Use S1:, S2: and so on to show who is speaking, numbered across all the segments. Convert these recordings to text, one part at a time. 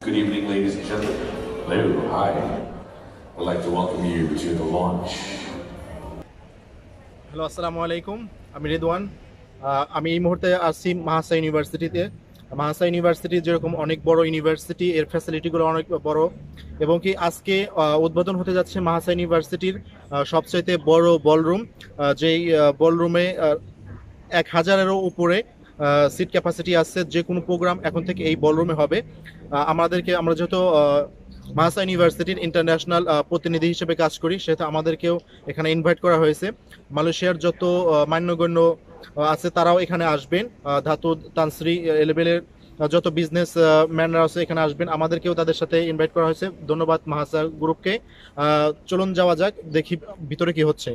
S1: Good evening, ladies and gentlemen. Hello, hi. I'd like to welcome you to the launch.
S2: Hello, আসসালামু আলাইকুম। আমি রিদওয়ান। আমি এই মুহূর্তে আছি মাহাসা ইউনিভার্সিটিতে। মাহাসা ইউনিভার্সিটি যেরকম অনেক বড় ইউনিভার্সিটি, এর ফ্যাসিলিটিগুলো অনেক বড়, এবং কি আজকে উদ্বোধন হতে যাচ্ছে মাহাসা ইউনিভার্সিটির সবচাইতে বড় বলরুম, যেই বলরুমে 1000-এরও উপরে সিট ক্যাপাসিটি আছে। যে কোনো প্রোগ্রাম এখন থেকে এই বলরুমে হবে। আমরা যেহেতু মাহাসা ইউনিভার্সিটির ইন্টারন্যাশনাল প্রতিনিধি হিসেবে কাজ করি, সেহেতু আমাদেরকেও এখানে ইনভাইট করা হয়েছে। মালয়েশিয়ার যত মান্যগণ্য আছে তারাও এখানে আসবেন। ধাতু তানসরি লেভেলের যত বিজনেস ম্যানরা আছে এখানে আসবেন, আমাদেরকেও তাদের সাথে ইনভাইট করা হয়েছে। ধন্যবাদ মাহাসা গ্রুপকে। চলুন যাওয়া যাক, দেখি ভিতরে কি হচ্ছে।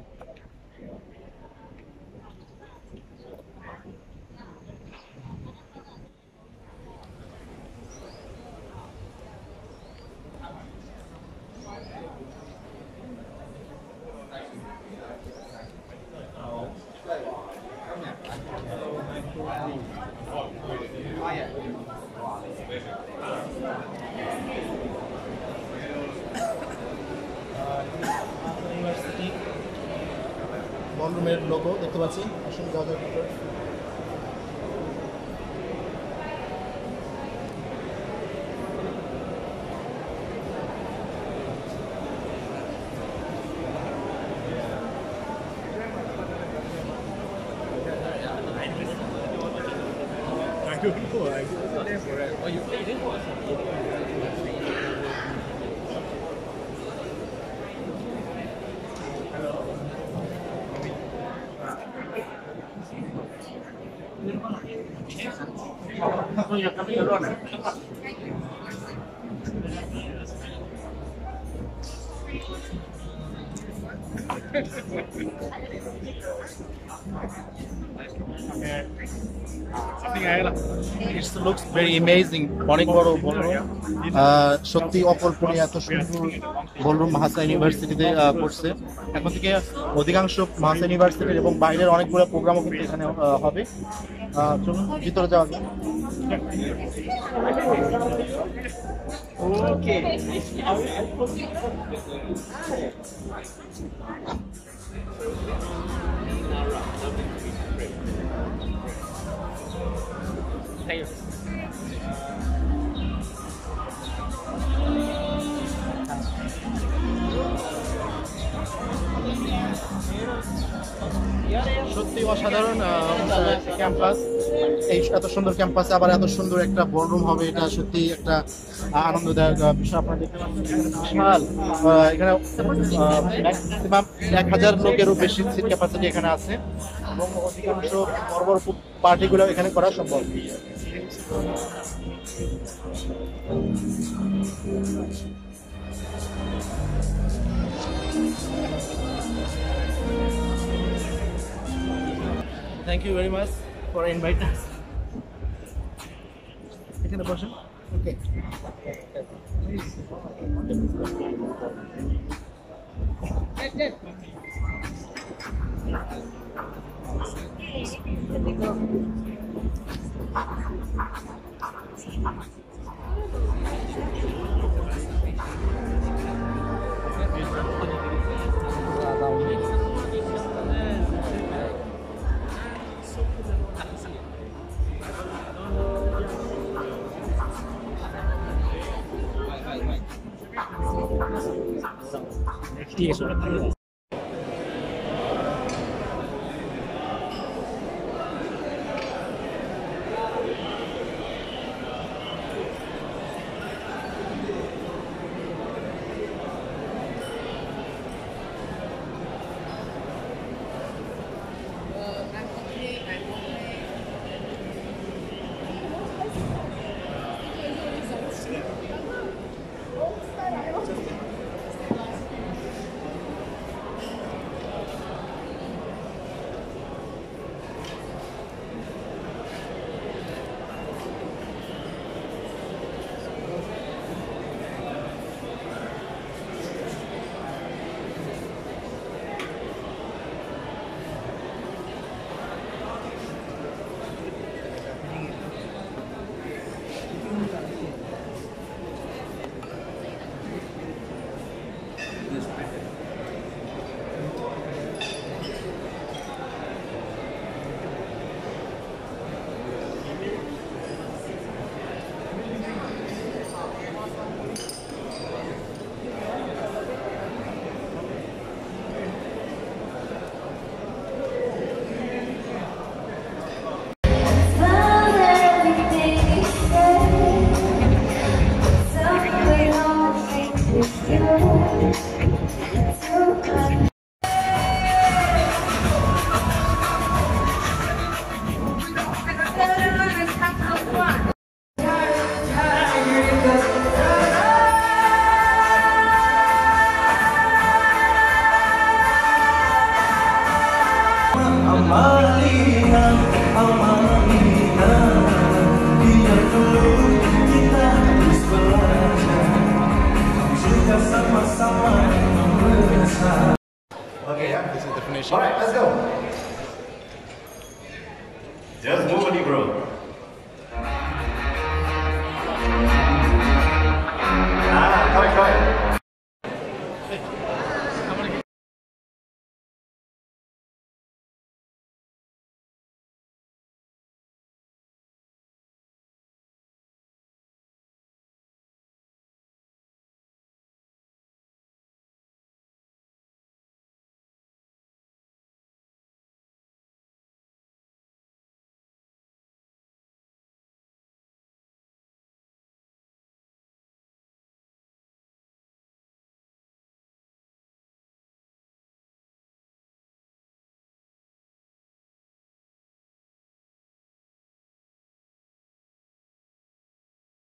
S2: বলরুমের লোগো দেখতে পাচ্ছি। আসুন যাওয়া যাক।
S3: I don't know. I wasn't there for it. Oh, you played it?
S2: It looks very amazing. অনেক বড় বলরুম, সত্যি অকল্পনীয়। এত সুন্দর বলরুম মাহাসা ইউনিভার্সিটিতে করছে। এখন থেকে অধিকাংশ মাহাসা ইউনিভার্সিটির এবং বাইরের অনেকগুলো প্রোগ্রামও কিন্তু এখানে হবে। চলুন ভিতরে যাওয়া যাক।
S3: Okay. Thank you.
S2: সত্যি অসাধারণ ক্যাম্পাস। এই এত সুন্দর ক্যাম্পাসে আবার এত সুন্দর একটা বলরুম হবে, এটা সত্যি একটা আনন্দদায়ক বিষয়। আপনারা দেখতে পাচ্ছেন বিশাল, এখানে ম্যাক্সিমাম 1000 লোকেরও বেশি সিট ক্যাপাসিটি এখানে আছে, এবং অধিকাংশ বড় বড় পার্টিগুলো এখানে করা সম্ভব। Thank you very much for inviting us. এখানে বসেন। ওকে।
S3: ঠিক আছে।
S4: Just move money, bro.